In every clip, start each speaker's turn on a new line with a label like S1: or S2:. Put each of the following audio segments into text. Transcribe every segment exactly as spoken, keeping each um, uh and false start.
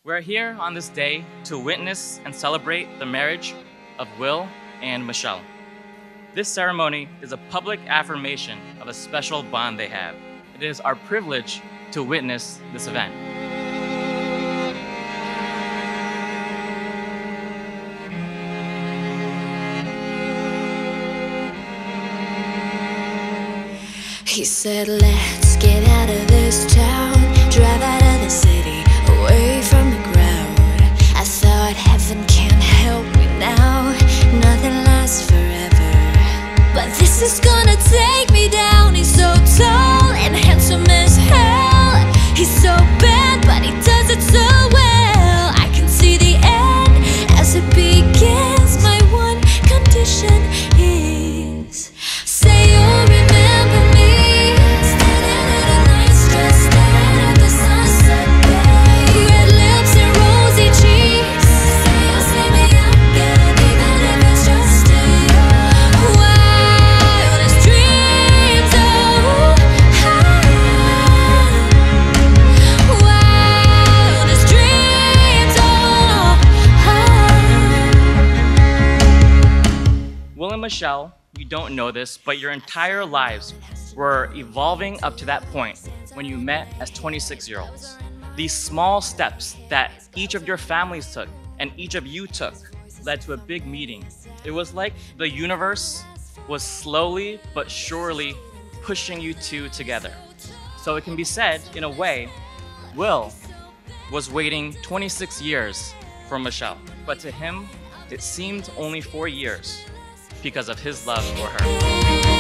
S1: We're here on this day to witness and celebrate the marriage of Will and Michelle. This ceremony is a public affirmation of a special bond they have. It is our privilege to witness this event.
S2: He said, let's get out of this town, drive out of the city, away from the crowd. I thought heaven can't help me now, nothing lasts forever. But this is gonna take me down. He's so tall and handsome as hell. He's so bad, but he does it so well. I can see the end as it begins. My one condition is, say you'll remember me.
S1: Will and Michelle, you don't know this, but your entire lives were evolving up to that point when you met as twenty-six-year-olds. These small steps that each of your families took and each of you took led to a big meeting. It was like the universe was slowly but surely pushing you two together. So it can be said, in a way, Will was waiting twenty-six years for Michelle, but to him, it seemed only four years. Because of his love for her.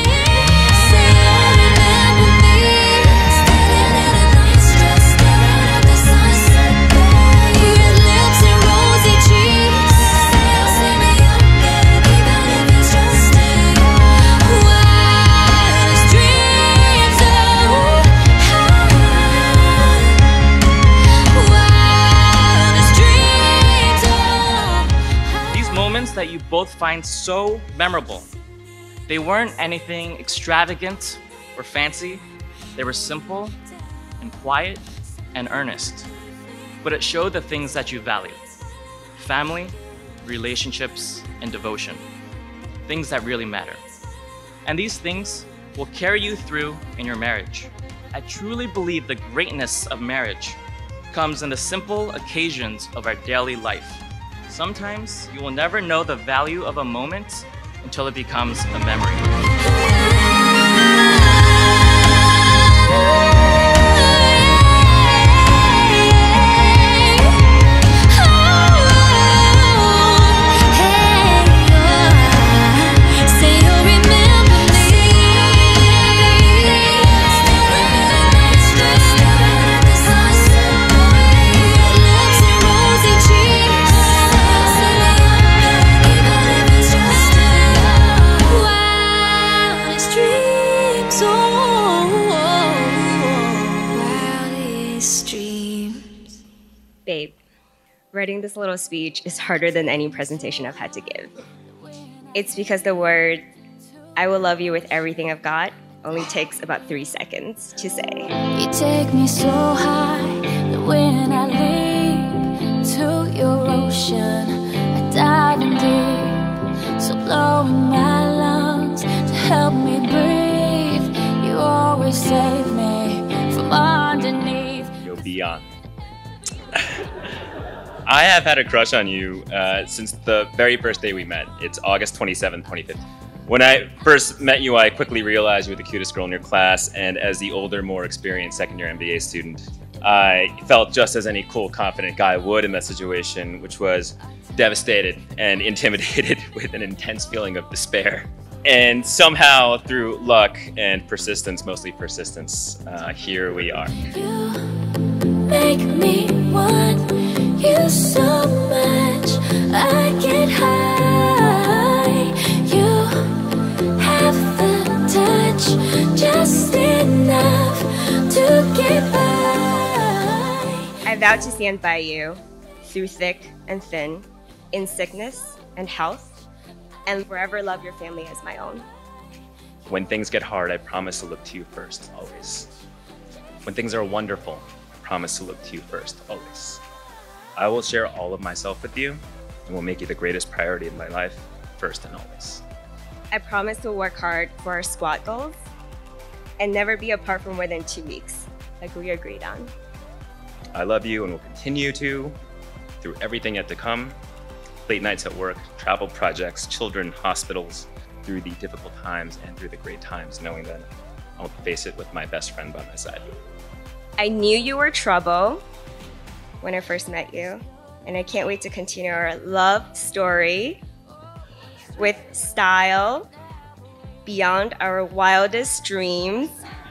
S1: That you both find so memorable. They weren't anything extravagant or fancy. They were simple and quiet and earnest. But it showed the things that you value: family, relationships, and devotion. Things that really matter. And these things will carry you through in your marriage. I truly believe the greatness of marriage comes in the simple occasions of our daily life. Sometimes you will never know the value of a moment until it becomes a memory.
S3: Babe, writing this little speech is harder than any presentation I've had to give. It's because the word, I will love you with everything I've got, only takes about three seconds to say.
S2: You take me so high that when I leap to your ocean, I dive in deep, so blow in my lungs to help me breathe. You always save me from underneath.
S4: You'll be on. I have had a crush on you uh, since the very first day we met. It's August twenty-seventh, twenty fifteen. When I first met you, I quickly realized you were the cutest girl in your class, and as the older, more experienced second-year M B A student, I felt just as any cool, confident guy would in that situation, which was devastated and intimidated with an intense feeling of despair. And somehow, through luck and persistence, mostly persistence, uh, here we are.
S2: You make me want you so much, I get high. You have the touch, just enough to get by.
S3: I vow to stand by you through thick and thin, in sickness and health, and forever love your family as my own.
S4: When things get hard, I promise to look to you first, always. When things are wonderful, I promise to look to you first, always. I will share all of myself with you and will make you the greatest priority in my life, first and always.
S3: I promise to work hard for our squad goals and never be apart for more than two weeks, like we agreed on.
S4: I love you and will continue to through everything yet to come. Late nights at work, travel projects, children, hospitals, through the difficult times and through the great times, knowing that I'll face it with my best friend by my side.
S3: I knew you were trouble when I first met you, and I can't wait to continue our love story with style beyond our wildest dreams.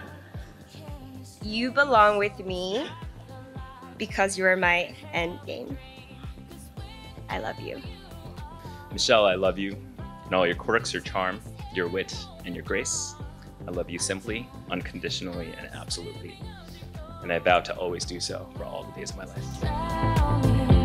S3: You belong with me because you are my end game. I love you.
S4: Michelle, I love you and all your quirks, your charm, your wit, and your grace. I love you simply, unconditionally, and absolutely. And I vow to always do so for all the days of my life.